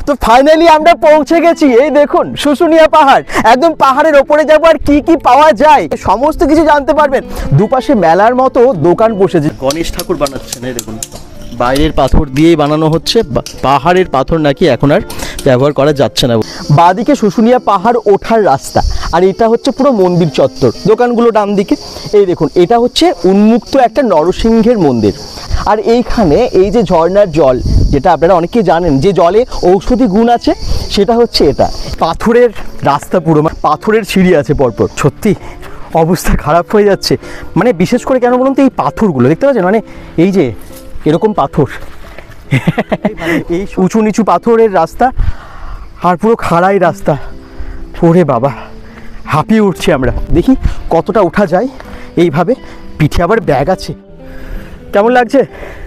তো ফাইনালি আমরা পৌঁছে গেছি, এই দেখুন শুশুনিয়া পাহাড়। একদম পাহাড়ের ওপরে যাবো, আর কি কি পাওয়া যায় সমস্ত কিছু জানতে পারবেন। দুপাশে মেলার মতো দোকান বসেছে। গণেশ ঠাকুর বানাচ্ছেন, এই দেখুন বাইরের পাথর দিয়েই বানানো হচ্ছে, পাহাড়ের পাথর নাকি এখন আর ব্যবহার করা যাচ্ছে না। বাঁদিকে শুশুনিয়া পাহাড় ওঠার রাস্তা, আর এটা হচ্ছে পুরো মন্দির চত্বর, দোকানগুলো ডান দিকে। এই দেখুন এটা হচ্ছে উন্মুক্ত একটা নরসিংহের মন্দির। আর এইখানে এই যে ঝর্ণার জল, যেটা আপনারা অনেকেই জানেন যে জলে ঔষধি গুণ আছে, সেটা হচ্ছে এটা। পাথরের রাস্তা, পুরো পাথরের সিঁড়ি আছে পরপর। সত্যি অবস্থা খারাপ হয়ে যাচ্ছে, মানে বিশেষ করে কেন বলুন তো, এই পাথরগুলো দেখতে পাচ্ছেন, মানে এই যে এরকম পাথর, এই উঁচু নিচু পাথরের রাস্তা, আর পুরো খাড়াই রাস্তা। ওরে বাবা, হাঁপিয়ে উঠছি আমরা। দেখি কতটা ওঠা যায় এইভাবে। পিঠে আবার ব্যাগ আছে। কেমন লাগছে?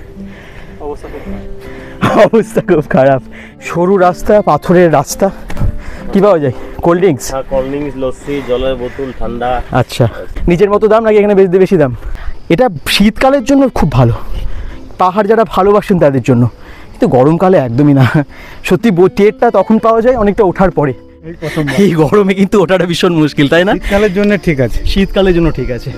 অবস্থা খুব খারাপ। সরু রাস্তা, পাথরের রাস্তা। কি পাওয়া যায়? কোল্ড ড্রিঙ্কস, লস্যি, জলের বোতল, ঠান্ডা। আচ্ছা, নিজের মতো দাম নাকি এখানে বেশি দাম? এটা শীতকালের জন্য খুব ভালো, পাহাড় যারা ভালোবাসেন তাদের জন্য, কিন্তু গরমকালে একদমই না। সত্যি টেরটা তখন পাওয়া যায় অনেকটা ওঠার পরে। এই গরমে কিন্তু ওঠাটা ভীষণ মুশকিল, তাই না? শীতকালের জন্য ঠিক আছে, শীতকালের জন্য ঠিক আছে।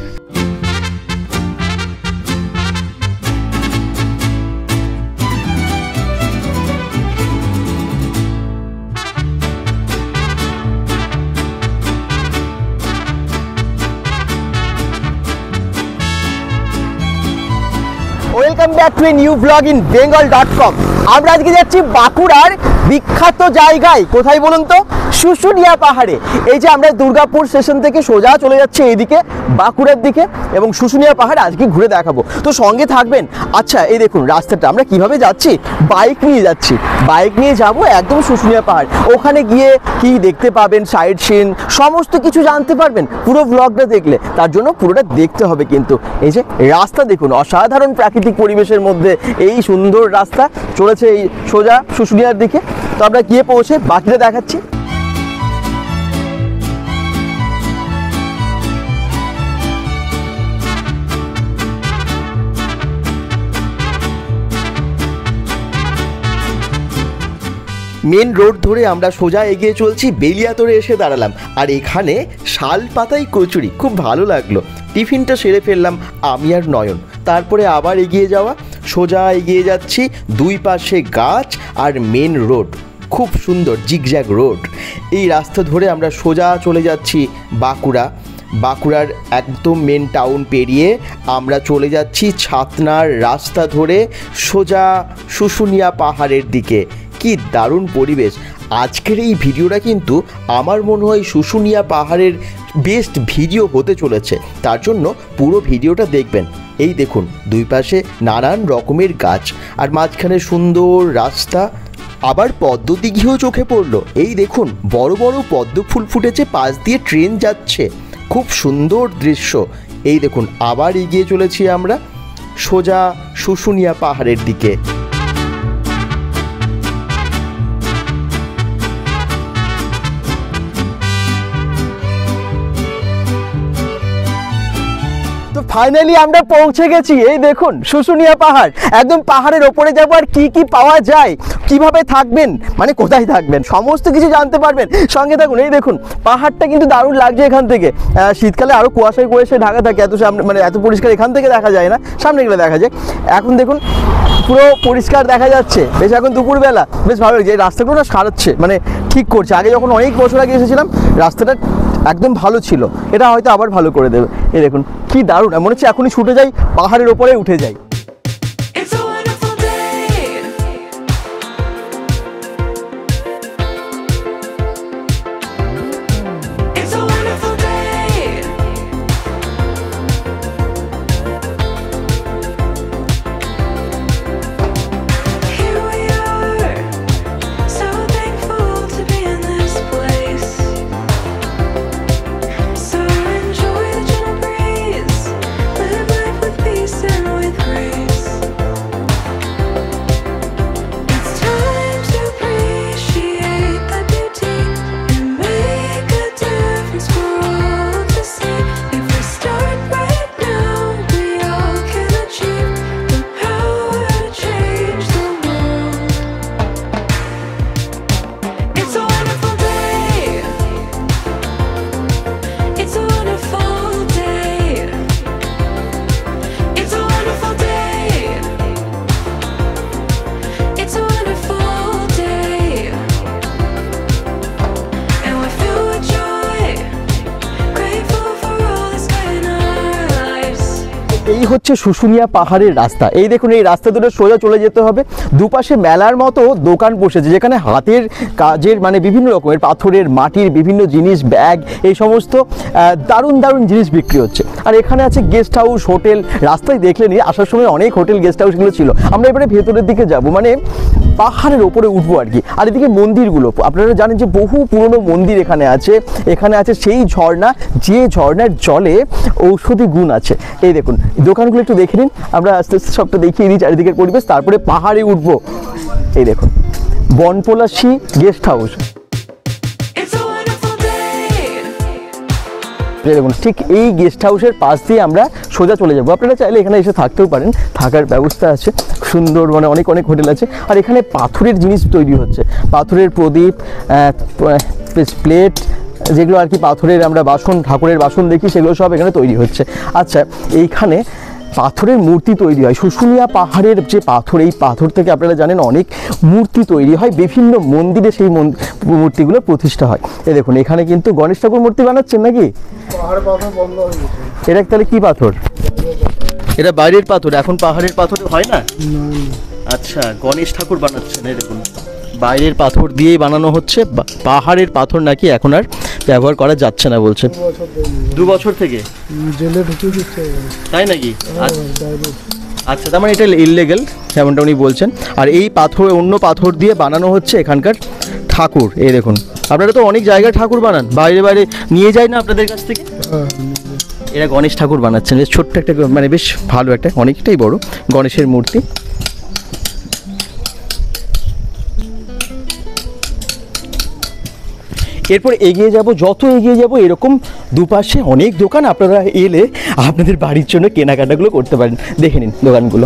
Welcome back to a new blog in bengal.com। আমরা আজকে যাচ্ছি বাঁকুড়ার বিখ্যাত জায়গায়। কোথায় বলুন তো? শুশুনিয়া পাহাড়ে। এই যে আমরা দুর্গাপুর স্টেশন থেকে সোজা চলে যাচ্ছি এইদিকে বাঁকুড়ার দিকে, এবং শুশুনিয়া পাহাড় আজকে ঘুরে দেখাবো, তো সঙ্গে থাকবেন। আচ্ছা, এই দেখুন রাস্তাটা আমরা কিভাবে যাচ্ছি, বাইক নিয়ে যাচ্ছি। বাইক নিয়ে যাব একদম শুশুনিয়া পাহাড়। ওখানে গিয়ে কি দেখতে পাবেন, সাইড সিন সমস্ত কিছু জানতে পারবেন পুরো ব্লগটা দেখলে। তার জন্য পুরোটা দেখতে হবে কিন্তু। এই যে রাস্তা দেখুন, অসাধারণ প্রাকৃতিক পরিবেশের মধ্যে এই সুন্দর রাস্তা চলেছে এই সোজা শুশুনিয়ার দিকে। তো আমরা গিয়ে পৌঁছে বাকিটা দেখাচ্ছি। মেন রোড ধরে আমরা সোজা এগিয়ে চলছি, বেলিয়াতরে এসে দাঁড়ালাম। আর এখানে শাল পাতাই কচুরি খুব ভালো লাগলো। টিফিনটা সেরে ফেললাম আমি আর নয়ন, তারপরে আবার এগিয়ে যাওয়া। সোজা এগিয়ে যাচ্ছি, দুই পাশে গাছ আর মেন রোড, খুব সুন্দর জিগজ্যাগ রোড। এই রাস্তা ধরে আমরা সোজা চলে যাচ্ছি বাঁকুড়া। বাঁকুড়ার একদম মেন টাউন পেরিয়ে আমরা চলে যাচ্ছি ছাতনার রাস্তা ধরে সোজা শুশুনিয়া পাহাড়ের দিকে। কি দারুণ পরিবেশ। আজকের এই ভিডিওটা কিন্তু আমার মনে হয় শুশুনিয়া পাহাড়ের বেস্ট ভিডিও হতে চলেছে, তার জন্য পুরো ভিডিওটা দেখবেন। এই দেখুন দুই পাশে নানান রকমের গাছ, আর মাঝখানে সুন্দর রাস্তা, আবার পদ্ম দিঘিও চোখে পড়লো। এই দেখুন বড় বড় পদ্ম ফুল ফুটেছে, পাশ দিয়ে ট্রেন যাচ্ছে, খুব সুন্দর দৃশ্য। এই দেখুন আবার এগিয়ে চলেছি আমরা সোজা শুশুনিয়া পাহাড়ের দিকে। ফাইনালি আমরা পৌঁছে গেছি, এই দেখুন শুশুনিয়া পাহাড়। একদম পাহাড়ের ওপরে যাবো, আর কি কি পাওয়া যায়, কিভাবে থাকবেন, মানে কোথায় থাকবেন সমস্ত কিছু জানতে পারবেন। সঙ্গে থাকুন। এই দেখুন পাহাড়টা কিন্তু দারুণ লাগছে এখান থেকে। শীতকালে আরও কুয়াশায় ঢাকা থাকে, এত সামনে মানে এত পরিষ্কার এখান থেকে দেখা যায় না, সামনে গেলে দেখা যায়। এখন দেখুন পুরো পরিষ্কার দেখা যাচ্ছে, বেশ এখন দুপুরবেলা বেশ ভালো লাগছে। এই রাস্তাগুলো না সারাচ্ছে, মানে ঠিক করছে। আগে যখন অনেক বছর আগে এসেছিলাম রাস্তাটা একদম ভালো ছিল, এটা হয়তো আবার ভালো করে দেবে। এই দেখুন কি দারুণ, মনে হচ্ছে এখনই ছুটে যাই, পাহাড়ের ওপরে উঠে যাই। Peace and with grace. এই হচ্ছে শুশুনিয়া পাহাড়ের রাস্তা। এই দেখুন, এই রাস্তা ধরে সোজা চলে যেতে হবে। দুপাশে মেলার মতো দোকান বসেছে, যেখানে হাতের কাজের মানে বিভিন্ন রকমের পাথরের, মাটির বিভিন্ন জিনিস, ব্যাগ, এই সমস্ত দারুণ দারুণ জিনিস বিক্রি হচ্ছে। আর এখানে আছে গেস্ট হাউস, হোটেল। রাস্তায় দেখলেনি আসার সময় অনেক হোটেল, গেস্ট হাউসগুলো ছিল। আমরা এবারে ভেতরের দিকে যাব, মানে পাহাড়ের ওপরে উঠবো আর কি। আর এদিকে মন্দিরগুলো, আপনারা জানেন যে বহু পুরনো মন্দির এখানে আছে। এখানে আছে সেই ঝর্ণা, যে ঝর্ণার জলে ঔষধি গুণ আছে। এই দেখুন, দোকানগুলো একটু দেখে নিন, আমরা আস্তে আস্তে সবটা দেখিয়ে দিই চারিদিকের পরিবেশ, তারপরে পাহাড়ে উঠবো। এই দেখুন, বনপলাশী গেস্ট হাউস। দেখুন, ঠিক এই গেস্ট হাউসের পাশ দিয়ে আমরা সোজা চলে যাবো। আপনারা চাইলে এখানে এসে থাকতেও পারেন, থাকার ব্যবস্থা আছে সুন্দর, মানে অনেক অনেক হোটেল আছে। আর এখানে পাথরের জিনিস তৈরি হচ্ছে, পাথরের প্রদীপ, প্লেট, যেগুলো আর কি পাথরের আমরা বাসন, ঠাকুরের বাসন দেখি, সেগুলো সব এখানে তৈরি হচ্ছে। আচ্ছা, এইখানে পাথরের মূর্তি তৈরি হয়। শুশুনিয়া পাহাড়ের যে পাথর, এই পাথর থেকে আপনারা জানেন অনেক মূর্তি তৈরি হয়, বিভিন্ন মন্দিরে সেই মূর্তিগুলো প্রতিষ্ঠা হয়। এই দেখুন, এখানে কিন্তু গণেশ ঠাকুর মূর্তি বানাচ্ছেন নাকি? এটা তাহলে কি পাথর? এটা বাইরের পাথর, এখন পাহাড়ের পাথরে হয় না। আচ্ছা, গণেশ ঠাকুর বানাচ্ছেন। এই দেখুন, বাইরের পাথর দিয়েই বানানো হচ্ছে। পাহাড়ের পাথর নাকি এখন আর ব্যবহার করা যাচ্ছে না বলছে। 2 বছর থেকে জেলে ঢুকিয়ে দিচ্ছে, তাই নাকি? আচ্ছা, তার মানে এটা ইললিগ্যাল, যেমনটা উনি বলছেন। আর এই পাথর, অন্য পাথর দিয়ে বানানো হচ্ছে এখানকার ঠাকুর। এই দেখুন, আপনারা তো অনেক জায়গায় ঠাকুর বানান, বাইরে বাইরে নিয়ে যায় না আপনাদের কাছ থেকে? এরা গণেশ ঠাকুর বানাচ্ছেন, বেশ ছোট্ট একটা, মানে বেশ ভালো একটা, অনেকটাই বড় গণেশের মূর্তি। এরপর এগিয়ে যাব, যত এগিয়ে যাব এরকম দুপাশে অনেক দোকান। আপনারা এলে আপনাদের বাড়ির জন্য কেনাকাটাগুলো করতে পারেন। দেখে নিন দোকানগুলো।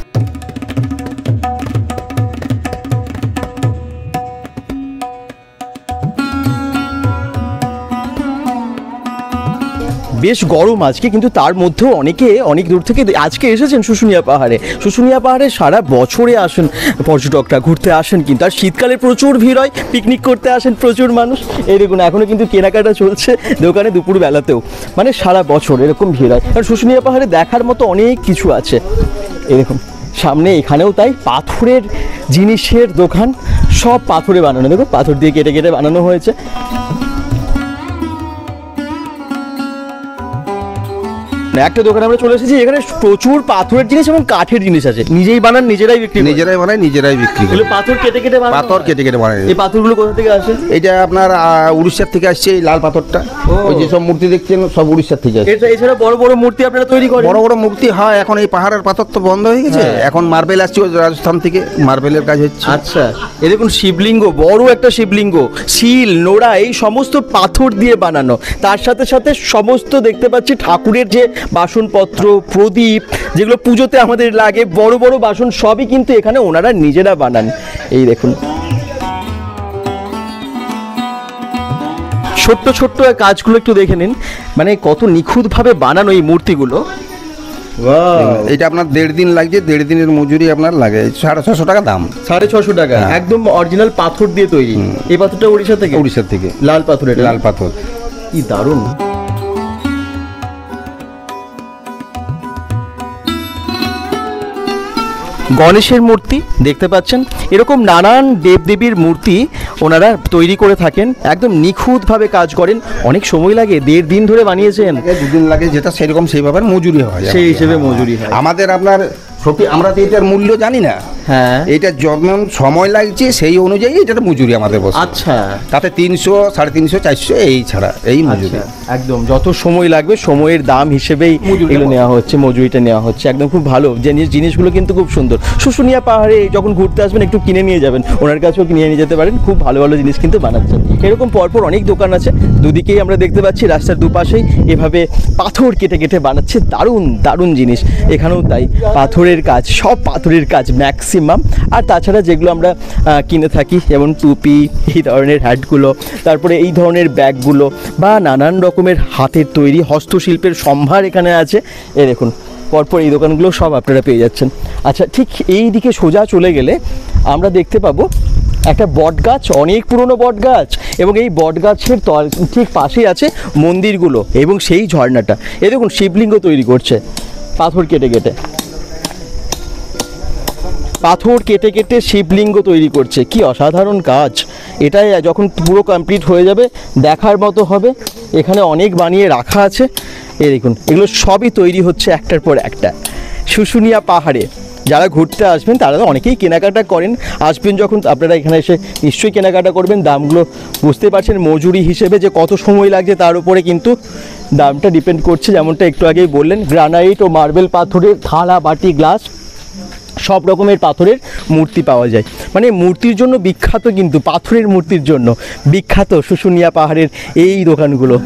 বেশ গরম আজকে, কিন্তু তার মধ্যেও অনেকে অনেক দূর থেকে আজকে এসেছেন শুশুনিয়া পাহাড়ে। শুশুনিয়া পাহাড়ে সারা বছরে আসেন পর্যটকরা, ঘুরতে আসেন কিন্তু। আর শীতকালে প্রচুর ভিড় হয়, পিকনিক করতে আসেন প্রচুর মানুষ। এই দেখুন, এখনও কিন্তু কেনাকাটা চলছে দোকানে দুপুর বেলাতেও, মানে সারা বছর এরকম ভিড় হয়। আর শুশুনিয়া পাহাড়ে দেখার মতো অনেক কিছু আছে। এই দেখুন, সামনে এখানেও তাই পাথরের জিনিসের দোকান, সব পাথরে বানানো। দেখো, পাথর দিয়ে কেটে কেটে বানানো হয়েছে। একটা দোকানে আমরা চলে এসেছি, এখানে প্রচুর পাথরের জিনিস এবং কাঠের জিনিস আছে। নিজেই বানান, নিজেরাই বিক্রি, নিজেরাই বানায়, নিজেরাই বিক্রি করে। পাথর কেটে কেটে বানায়, পাথর কেটে কেটে বানায়। এই পাথরগুলো কোথা থেকে আসে? এটা আপনার উড়িষ্যার থেকে আসছে, এই লাল পাথরটা। ওই যে সব মূর্তি দেখছেন, সব উড়িষ্যার থেকে আসছে। এটা এছাড়া বড় বড় মূর্তি আপনারা তৈরি করেন? বড় বড় মূর্তি হয়, এখন এই পাহাড়ের পাথর তো বন্ধ হয়ে গেছে, এখন মার্বেল আসছে রাজস্থান থেকে, মার্বেলের কাজ হচ্ছে। আচ্ছা, এই দেখুন শিবলিঙ্গ, বড় একটা শিবলিঙ্গ, শিল, নোড়া, এই সমস্ত পাথর দিয়ে বানানো। তার সাথে সাথে সমস্ত দেখতে পাচ্ছি ঠাকুরের যে বাসনপত্র, প্রদীপ, যেগুলো পুজোতে আমাদের লাগে, বড় বড় বাসন, সবই কিন্তু এখানে ওনারা নিজেরা বানান। এই দেখুন, ছোট্ট ছোট্ট কাজগুলো একটু দেখে নিন, মানে কত নিখুঁতভাবে বানানো এই মূর্তিগুলো। এটা আপনার 1.5 দিন লাগছে, 1.5 দিনের মজুরি আপনার লাগে 650 টাকা দাম। 650 টাকা, একদম অরিজিনাল পাথর দিয়ে তৈরি। এই পাথরটা উড়িষ্যা থেকে? উড়িষ্যা থেকে, লাল পাথর। এটা লাল পাথর, কি দারুণ। গণেশের মূর্তি দেখতে পাচ্ছেন, এরকম নানান দেবদেবীর মূর্তি ওনারা তৈরি করে থাকেন, একদম নিখুঁতভাবে কাজ করেন। অনেক সময় লাগে, 1.5 দিন ধরে বানিয়েছেন। 2 দিন লাগে, যেটা সেরকম সেইভাবে মজুরি হয়, সেই হিসেবে মজুরি হয়। আমাদের আপনার সত্যি আমরা তো এটার মূল্য জানি না। হ্যাঁ, এটা যেমন সময় লাগছে সেই অনুযায়ী এটার মজুরি আমাদের বসে। আচ্ছা, তাতে 300, 350, 400 এই ছাড়া এই মজুরি। একদম যত সময় লাগবে সময়ের দাম হিসেবেই এগুলো নেওয়া হচ্ছে, মজুরিটা নেওয়া হচ্ছে। একদম খুব ভালো জিনিসগুলো কিন্তু খুব সুন্দর। শুশুনিয়া পাহাড়ে যখন ঘুরতে আসবেন একটু কিনে নিয়ে যাবেন, ওনার কাছেও কিনে নিয়ে যেতে পারেন। খুব ভালো ভালো জিনিস কিন্তু বানাচ্ছেন। এরকম পরপর অনেক দোকান আছে, দুদিকেই আমরা দেখতে পাচ্ছি, রাস্তার দুপাশেই এভাবে পাথর কেটে কেটে বানাচ্ছে দারুণ দারুণ জিনিস। এখানেও তাই, পাথরের কাজ, সব পাথরের কাজ ম্যাক্সিমাম। আর তাছাড়া যেগুলো আমরা কিনে থাকি, যেমন টুপি, এই ধরনের হ্যাটগুলো, তারপরে এই ধরনের ব্যাগগুলো, বা নানান রকমের হাতের তৈরি হস্তশিল্পের সম্ভার এখানে আছে। এই দেখুন, পরপর এই দোকানগুলো সব আপনারা পেয়ে যাচ্ছেন। আচ্ছা, ঠিক এই দিকে সোজা চলে গেলে আমরা দেখতে পাবো একটা বট গাছ, অনেক পুরনো বট গাছ, এবং এই বট গাছের ঠিক পাশেই আছে মন্দিরগুলো এবং সেই ঝর্ণাটা। এই দেখুন, শিবলিঙ্গ তৈরি করছে। পাথর কেটে কেটে শিবলিঙ্গ তৈরি করছে। কি অসাধারণ কাজ! এটাই যখন পুরো কমপ্লিট হয়ে যাবে দেখার মতো হবে। এখানে অনেক বানিয়ে রাখা আছে, এই দেখুন এগুলো সবই তৈরি হচ্ছে একটার পর একটা। শুশুনিয়া পাহাড়ে যারা ঘুরতে আসবেন তারা তো অনেকেই কেনাকাটা করেন, আসবেন যখন আপনারা এখানে এসে নিশ্চয়ই কেনাকাটা করবেন। দামগুলো বুঝতে পারছেন, মজুরি হিসেবে যে কত সময় লাগছে তার উপরে কিন্তু দামটা ডিপেন্ড করছে। যেমনটা একটু আগেই বললেন, গ্রানাইট ও মার্বেল পাথরের থালা, বাটি, গ্লাস সব রকমের পাথরের মূর্তি পাওয়া যায়। মানে মূর্তির জন্য বিখ্যাত, কিন্তু পাথরের মূর্তির জন্য বিখ্যাত শুশুনিয়া পাহাড়ের এই দোকানগুলো।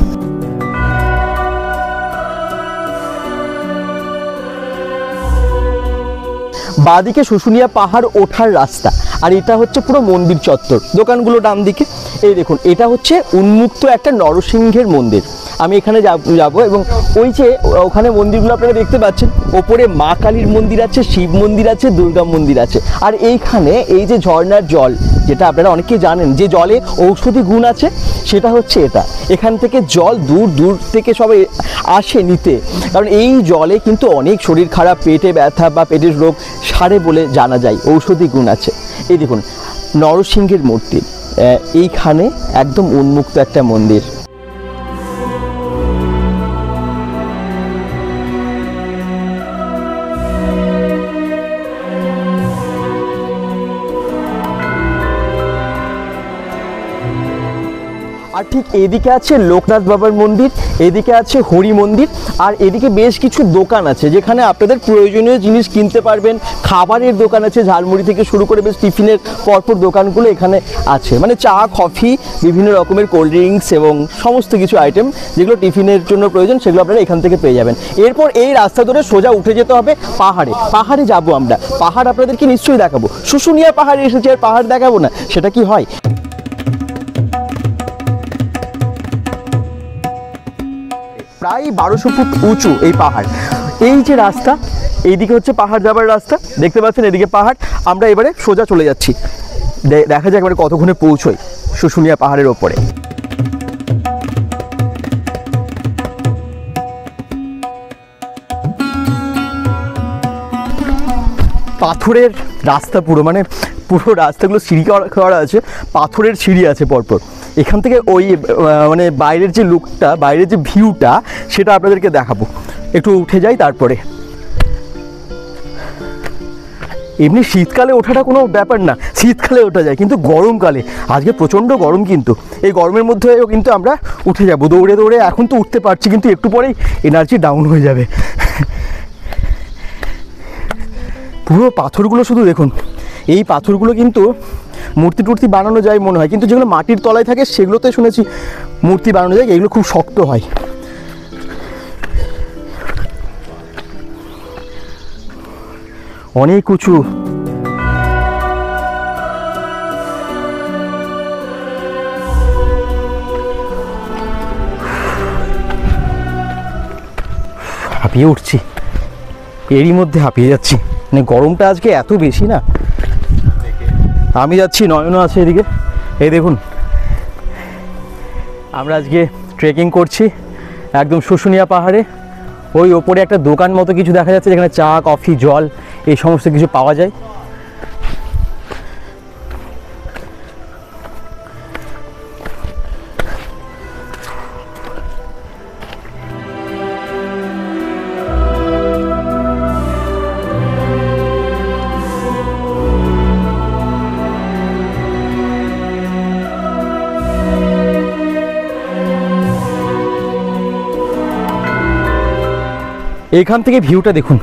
বাঁদিকে শুশুনিয়া পাহাড় ওঠার রাস্তা, আর এটা হচ্ছে পুরো মন্দির চত্বর। দোকানগুলো ডান দিকে। এই দেখুন এটা হচ্ছে উন্মুক্ত একটা নরসিংহের মন্দির। আমি এখানে যাব এবং ওই যে ওখানে মন্দিরগুলো আপনারা দেখতে পাচ্ছেন, ওপরে মা কালীর মন্দির আছে, শিব মন্দির আছে, দুর্গা মন্দির আছে। আর এইখানে এই যে ঝর্ণার জল, যেটা আপনারা অনেকেই জানেন যে জলে ঔষধি গুণ আছে, সেটা হচ্ছে এটা। এখান থেকে জল দূর দূর থেকে সবাই আসে নিতে, কারণ এই জলে কিন্তু অনেক শরীর খারাপ, পেটে ব্যথা বা পেটের রোগ সারে বলে জানা যায়, ঔষধি গুণ আছে। এই দেখুন নরসিংহের মূর্তি, এইখানে একদম উন্মুক্ত একটা মন্দির। আর ঠিক এদিকে আছে লোকনাথ বাবার মন্দির, এদিকে আছে হরি মন্দির, আর এদিকে বেশ কিছু দোকান আছে যেখানে আপনাদের প্রয়োজনীয় জিনিস কিনতে পারবেন। খাবারের দোকান আছে, ঝালমুড়ি থেকে শুরু করে বেশ টিফিনের পরপর দোকানগুলো এখানে আছে। মানে চা, কফি, বিভিন্ন রকমের কোল্ড ড্রিঙ্কস এবং সমস্ত কিছু আইটেম যেগুলো টিফিনের জন্য প্রয়োজন সেগুলো আপনারা এখান থেকে পেয়ে যাবেন। এরপর এই রাস্তা ধরে সোজা উঠে যেতে হবে পাহাড়ে যাব আমরা। পাহাড় আপনাদেরকে নিশ্চয়ই দেখাবো। শুশুনিয়া পাহাড়ে এসেছি আর পাহাড় দেখাবো না, সেটা কি হয়? প্রায় 1200 ফুট উঁচু এই পাহাড়। এই যে রাস্তা, এইদিকে হচ্ছে পাহাড় যাবার রাস্তা, দেখতে পাচ্ছেন এদিকে পাহাড়। আমরা এবারে সোজা চলে যাচ্ছি, দেখা যাক এবারে কতক্ষণে পৌঁছই শুশুনিয়া পাহাড়ের ওপরে। পাথরের রাস্তা পুরো, মানে পুরো রাস্তাগুলো সিঁড়ি করা আছে, পাথরের সিঁড়ি আছে পরপর। এখান থেকে ওই মানে বাইরের যে লুকটা, বাইরের যে ভিউটা, সেটা আপনাদেরকে দেখাবো। একটু উঠে যাই তারপরে। এমনি শীতকালে ওঠাটা কোনো ব্যাপার না, শীতকালে ওঠা যায়, কিন্তু গরমকালে আজকে প্রচণ্ড গরম, কিন্তু এই গরমের মধ্যেও কিন্তু আমরা উঠে যাব দৌড়ে দৌড়ে। এখন তো উঠতে পারছি, কিন্তু একটু পরেই এনার্জি ডাউন হয়ে যাবে। পুরো পাথরগুলো শুধু দেখুন, এই পাথরগুলো কিন্তু মূর্তি টুর্তি বানানো যায় মনে হয়, কিন্তু যেগুলো মাটির তলায় থাকে সেগুলোতে শুনেছি মূর্তি বানানো যায়, এগুলো খুব শক্ত হয়। অনেক উঁচু। হাঁপিয়ে উঠছি, এরই মধ্যে হাঁপিয়ে যাচ্ছি। মানে গরমটা আজকে এত বেশি না। আমি যাচ্ছি, নয়নও আছে এদিকে। এই দেখুন আমরা আজকে ট্রেকিং করছি একদম শুশুনিয়া পাহাড়ে। ওই ওপরে একটা দোকান মতো কিছু দেখা যাচ্ছে, যেখানে চা, কফি, জল এই সমস্ত কিছু পাওয়া যায়। এখান থেকে ভিউটা দেখুন।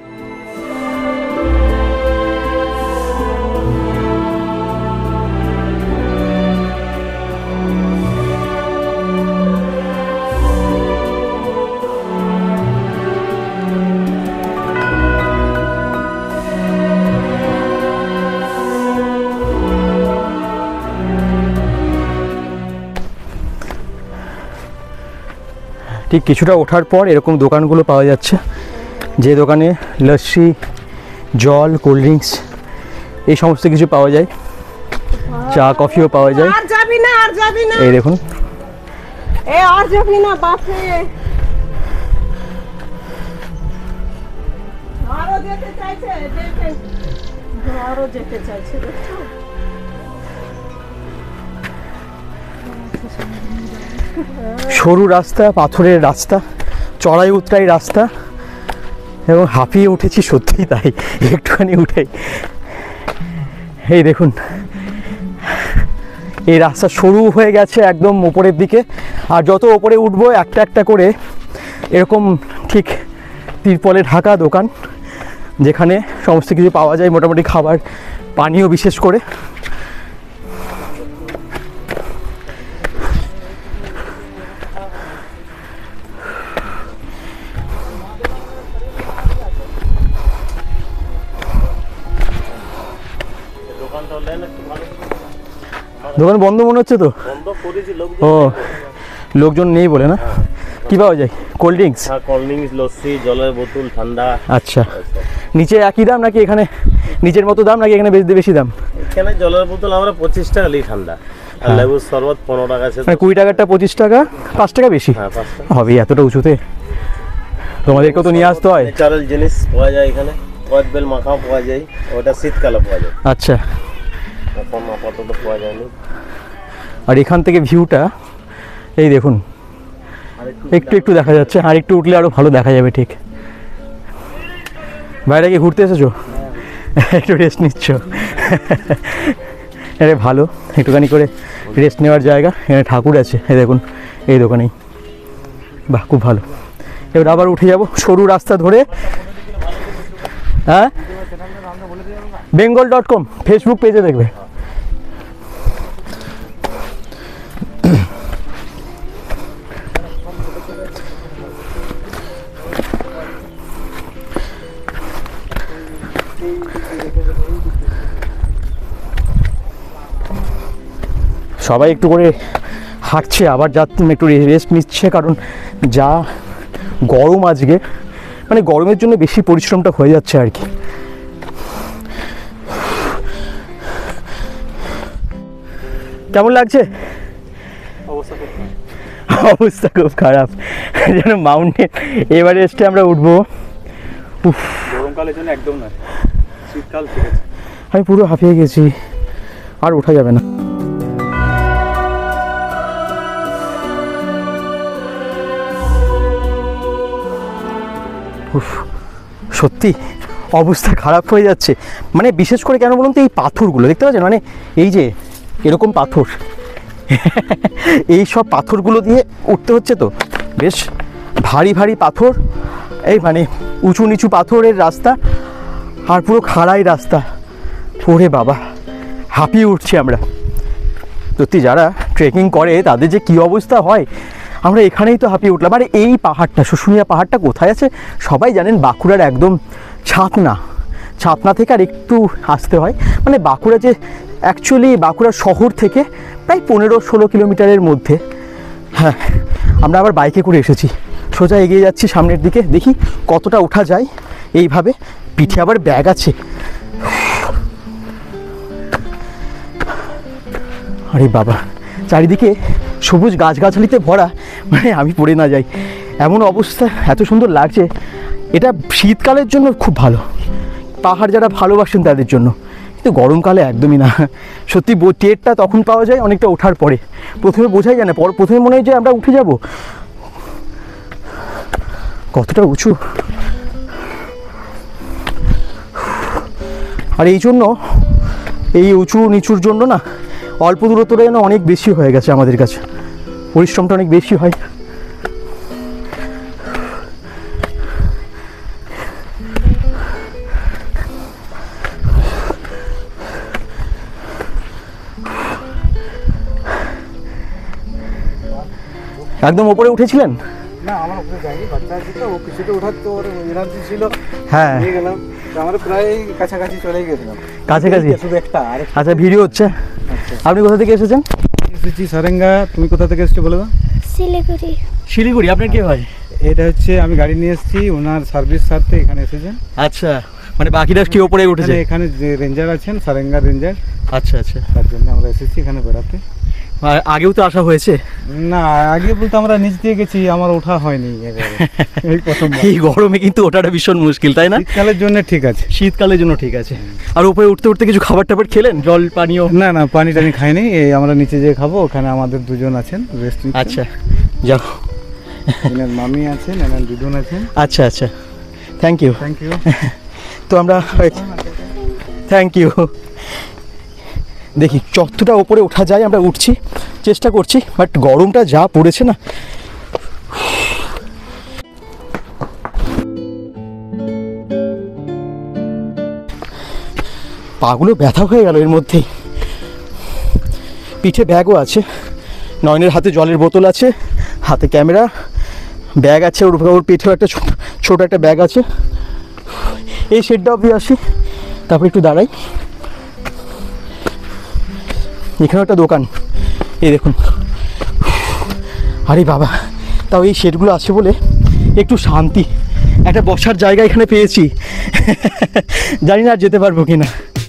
ঠিক কিছুটা ওঠার পর এরকম দোকানগুলো পাওয়া যাচ্ছে, যে দোকানে লস্যি, জল, কোল্ড ড্রিঙ্কস এই সমস্ত কিছু পাওয়া যায়, চা কফিও পাওয়া যায়। এই দেখুন যেতে চাইছে, দেখেন আরো যেতে চাইছে, দেখছো? সরু রাস্তা, পাথরের রাস্তা, চড়াই উতরাই রাস্তা, এবং হাঁপিয়ে উঠেছি সত্যিই তাই। একটুখানি উঠেই এই দেখুন, এই রাস্তা সরু হয়ে গেছে একদম ওপরের দিকে, আর যত ওপরে উঠবো একটা একটা করে এরকম ঠিক তিরপলে ঢাকা দোকান, যেখানে সমস্ত কিছু পাওয়া যায়, মোটামুটি খাবার পানীয় বিশেষ করে। দোকানটা হলেন একটু ভালো। দোকান বন্ধ মনে হচ্ছে তো? বন্ধ করেছি, লোক ও, লোকজন নেই বলে না? কি পাওয়া যায়? Cold drinks? হ্যাঁ, কোল্ড ড্রিঙ্কস, লস্যি, জলের বোতল, ঠান্ডা। আচ্ছা, নিচে একই দাম নাকি এখানে নিচের মতো দাম, নাকি এখানে বেশি দাম? এখানে জলের বোতল আমরা 25 টাকা লিই ঠান্ডা, আর লেবুর শরবত 15 টাকা আছে। মানে 20 টাকারটা 25 টাকা, 5 টাকা বেশি। হ্যাঁ, 5 টাকা। হবে এতটা উঁচুতে? তোমাদেরকেও তো নিয়ে আসতে হয়। ন্যাচারাল জিনিস পাওয়া যায় এখানে, কদবেল মাখাও পাওয়া যায়, ওটা শীতকালে পাওয়া যায়, আচ্ছা, এখন আপাতত পাওয়া যায়নি। আর এখান থেকে ভিউটা এই দেখুন, একটু একটু দেখা যাচ্ছে, আর একটু উঠলে আরো ভালো দেখা যাবে। ঠিক বাইরে গিয়ে ঘুরতে এসেছো? একটু রেস্ট নিচ্ছ? আরে ভালো, একটুখানি করে রেস্ট নেওয়ার জায়গা। এখানে ঠাকুর আছে, এই দেখুন, এই দোকানেই। বাহ, খুব ভালো। এবার আবার উঠে যাব সরু রাস্তা ধরে। হ্যাঁ, bengal.com ফেসবুক পেজে দেখবে। সবাই একটু করে হাঁটছে, আবার যাচ্ছে, একটু রেস্ট নিচ্ছে, কারণ যা গরম আজকে, মানে গরমের জন্য বেশি পরিশ্রমটা হয়ে যাচ্ছে আর কি। কেমন লাগছে? অবস্থা খুব খারাপ, যেন মাউন্টেন এভারেস্টে আমরা উঠবো। উফ, গরমকালের জন্য একদম না, শীতকাল ঠিক আছে। আমি পুরো হাঁপিয়ে গেছি, আর ওঠা যাবে না। উফ, সত্যি অবস্থা খারাপ হয়ে যাচ্ছে। মানে বিশেষ করে কেন বলুন তো, এই পাথরগুলো দেখতে পাচ্ছেন, মানে এই যে এরকম পাথর, এই সব পাথরগুলো দিয়ে উঠতে হচ্ছে তো, বেশ ভারী ভারী পাথর, এই মানে উঁচু নিচু পাথরের রাস্তা, আর পুরো খাড়াই রাস্তা। ওরে বাবা, হাঁপিয়ে উঠছি আমরা। সত্যি যারা ট্রেকিং করে তাদের যে কী অবস্থা হয়, আমরা এখানেই তো হাঁপিয়ে উঠলাম। আর এই পাহাড়টা, শুশুনিয়া পাহাড়টা কোথায় আছে সবাই জানেন, বাঁকুড়ার একদম ছাতনা থেকে আর একটু আসতে হয়। মানে বাঁকুড়া যে অ্যাকচুয়ালি বাঁকুড়া শহর থেকে প্রায় 15-16 কিলোমিটারের মধ্যে। হ্যাঁ, আমরা আবার বাইকে করে এসেছি, সোজা এগিয়ে যাচ্ছি সামনের দিকে, দেখি কতটা ওঠা যায়। এইভাবে পিঠে আবার ব্যাগ আছে। আরে বাবা, চারিদিকে সবুজ গাছগাছালিতে ভরা, মানে আমি পড়ে না যাই এমন অবস্থা। এত সুন্দর লাগছে, এটা শীতকালের জন্য খুব ভালো, পাহাড় যারা ভালোবাসেন তাদের জন্য, কিন্তু গরমকালে একদমই না। সত্যি টেরটা তখন পাওয়া যায় অনেকটা ওঠার পরে, প্রথমে বোঝাই যায় না, প্রথমে মনে হয় যে আমরা উঠে যাব, কতটা উঁচু। আর এই জন্য, এই উঁচু নিচুর জন্য না, অল্প দূরত্বটা যেন অনেক বেশি হয়ে গেছে আমাদের কাছে, পরিশ্রমটা অনেক বেশি হয়। একদম ওপরে উঠেছিলেন? না, আমার উপরে যাইনি, বাচ্চা আছে তো, ও কিছুটা ওঠার তো ওর এনার্জি ছিল, হ্যাঁ, নিয়ে গেলাম। তো আমরা প্রায় কাছাকাছি চলে গেছিলাম, কাছাকাছি। শুধু একটা আর আচ্ছা, ভিডিও হচ্ছে। আপনি কোথা থেকে এসেছেন? এসেছি সারেঙ্গা। তুমি কোথা থেকে এসেছো বলো তো? শিলিগুড়ি। শিলিগুড়ি। আপনার কে হয়? এটা হচ্ছে, আমি গাড়ি নিয়ে এসেছি, ওনার সার্ভিস সাথে এখানে এসেছেন। আচ্ছা, মানে বাকিটা কি ওপরে উঠেছে? এখানে যে রেঞ্জার আছেন, সারেঙ্গা রেঞ্জার, আচ্ছা আচ্ছা, তার জন্য আমরা এসেছি এখানে বেড়াতে। আর আগেও তো আসা হয়েছে। না আগে বলতে আমরা নিচ দিয়ে গেছি, আমার ওঠা হয়নি একেবারে। এই প্রথম এই গরমে কিন্তু ওঠাটা ভীষণ মুশকিল, তাই না? শীতকালের জন্য ঠিক আছে। শীতকালের জন্য ঠিক আছে। আর উপরে উঠতে উঠতে কিছু খাবার টাবার খেলেন, জল পানীয়? না না পানি টানি খাইনি, এই আমরা নিচে যেয়ে খাবো। ওখানে আমাদের দুজন আছেন রেস্ট নিচ্ছেন। আচ্ছা যাও। এনার মামি আছেন, এনার দিদুন আছেন। আচ্ছা আচ্ছা, থ্যাংক ইউ। Thank you. তো আমরা থ্যাংক ইউ। দেখি যতটা ওপরে ওঠা যায় আমরা উঠছি, চেষ্টা করছি, বাট গরমটা যা পড়েছে না। পাগুলো ব্যথা হয়ে গেল এর মধ্যেই। পিঠে ব্যাগও আছে, নয়নের হাতে জলের বোতল আছে, হাতে ক্যামেরা, ব্যাগ আছে, ওর পিঠেও একটা ছোট একটা ব্যাগ আছে। এই শেডটা অবধি আসি, তারপর একটু দাঁড়াই। এখানে একটা দোকান, এই দেখুন। আরে বাবা, তাও এই শেডগুলো আছে বলে একটু শান্তি, একটা বসার জায়গা এখানে পেয়েছি। জানি না আর যেতে পারবো কিনা।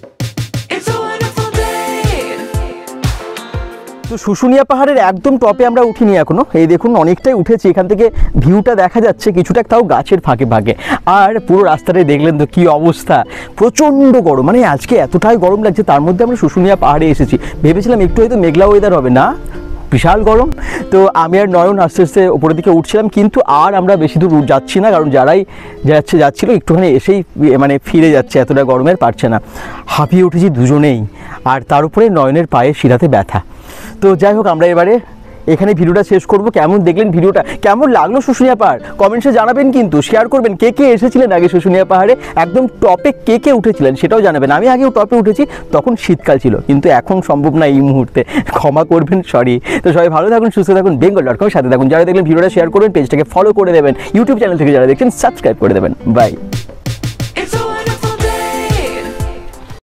তো শুশুনিয়া পাহাড়ের একদম টপে আমরা উঠিনি এখনো, এই দেখুন অনেকটাই উঠেছি। এখান থেকে ভিউটা দেখা যাচ্ছে কিছুটা, তাও গাছের ফাঁকে ফাঁকে। আর পুরো রাস্তাটাই দেখলেন তো কি অবস্থা, প্রচণ্ড গরম। মানে আজকে এতটাই গরম লাগছে, তার মধ্যে আমরা শুশুনিয়া পাহাড়ে এসেছি। ভেবেছিলাম একটু হয়তো মেঘলা ওয়েদার হবে, না বিশাল গরম। তো আমি আর নয়ন আস্তে আস্তে উপরের দিকে উঠছিলাম, কিন্তু আর আমরা বেশি দূর যাচ্ছি না, কারণ যারাই যাচ্ছিল একটুখানি এসেই মানে ফিরে যাচ্ছে, এতটা গরমের পারছে না। হাঁপিয়ে উঠেছি দুজনেই, আর তার উপরে নয়নের পায়ে শিরাতে ব্যথা। তো যাই হোক, আমরা এবারে এখানে ভিডিওটা শেষ করব। কেমন দেখলেন ভিডিওটা, কেমন লাগলো শুশুনিয়া পাহাড় কমেন্টসে জানাবেন, কিন্তু শেয়ার করবেন। কে কে এসেছিলেন আগে শুশুনিয়া পাহাড়ে, একদম টপে কে কে উঠেছিলেন সেটাও জানাবেন। আমি আগেও টপে উঠেছি, তখন শীতকাল ছিল, কিন্তু এখন সম্ভব না এই মুহূর্তে, ক্ষমা করবেন, সরি। তো সবাই ভালো থাকুন, সুস্থ থাকুন, bengal.com সাথে থাকুন। যারা দেখলেন ভিডিওটা শেয়ার করবেন, পেজটাকে ফলো করে দেবেন, ইউটিউব চ্যানেল থেকে যারা দেখছেন সাবস্ক্রাইব করে দেবেন। বাই।